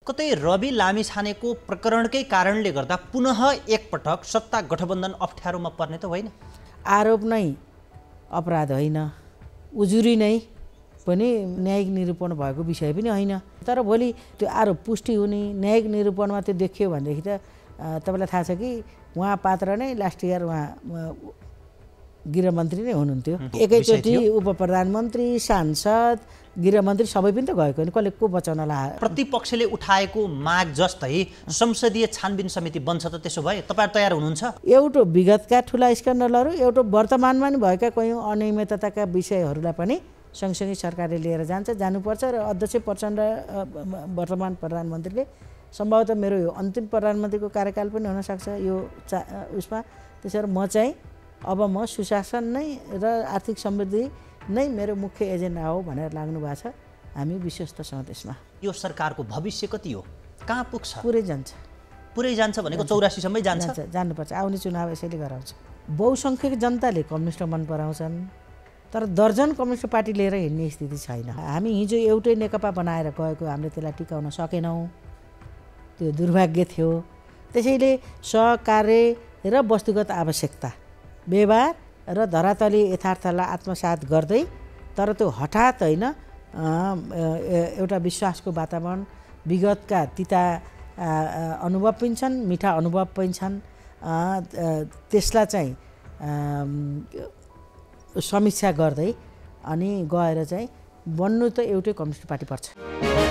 कतै रवि लामिछानेको प्रकरणकै कारणले गर्दा पुनः एकपटक सत्ता गठबन्धन अप्ठ्यारोमा पर्ने त होइन? आरोप नै अपराध होइन, उजुरी नै पनि न्यायिक निरूपण भएको विषय पनि होइन। तर भोलि त्यो आरोप पुष्टि हुने न्यायिक निरूपणमा त्यो देखियो भनेदेखि त तपाईँलाई थाहा छ कि उहाँ पात्र नै लास्ट इयर उहाँ गृहमन्त्री नै हुनुहुन्थ्यो। एकैचोटि उप प्रधानमन्त्री, सांसद, गृहमन्त्री सबै पनि त गएको होइन। कसले को बचाउनलाई? प्रतिपक्षले उठाएको माग जस्तै संसदीय छानबिन समिति बन्छ त त्यसो भए तपाईहरु तयार हुनुहुन्छ? एउटा विगतका ठुला स्क्यान्डलहरू, एउटा वर्तमानमा पनि भएका कयौँ अनियमितताका विषयहरूलाई पनि सँगसँगै सरकारले लिएर जानुपर्छ र अध्यक्ष प्रचण्ड वर्तमान प्रधानमन्त्रीले सम्भवतः मेरो यो अन्तिम प्रधानमन्त्रीको कार्यकाल पनि हुनसक्छ यो उसमा। त्यसैले म चाहिँ अब म सुशासन नै र आर्थिक समृद्धि नै मेरो मुख्य एजेन्डा हो भनेर लाग्नु भएको छ। हामी विश्वस्त छौँ त्यसमा। यो सरकारको भविष्य कति हो? कहाँ पुग्छ? पुरै जान्छ। पुरै जान्छ भनेको 84 सम्मै जान्छ? जानुपर्छ। आउने चुनाव यसैले गराउँछ। बहुसङ्ख्यक जनताले कम्युनिस्ट मन पराउँछन्, तर दर्जन कम्युनिस्ट पार्टी लिएर हिँड्ने स्थिति छैन। हामी हिजो एउटै नेकपा बनाएर गएको, हामीले त्यसलाई टिकाउन सकेनौँ, त्यो दुर्भाग्य थियो। त्यसैले सहकार्य र वस्तुगत आवश्यकता, व्यवहार र धरातली यथार्थलाई आत्मसात गर्दै, तर त्यो हठात होइन, एउटा विश्वासको वातावरण, विगतका तिता अनुभव पनि छन्, मिठा अनुभव पनि छन्, त्यसलाई चाहिँ समीक्षा गर्दै अनि गएर चाहिँ बन्नु त एउटै कम्युनिस्ट पार्टी पर्छ।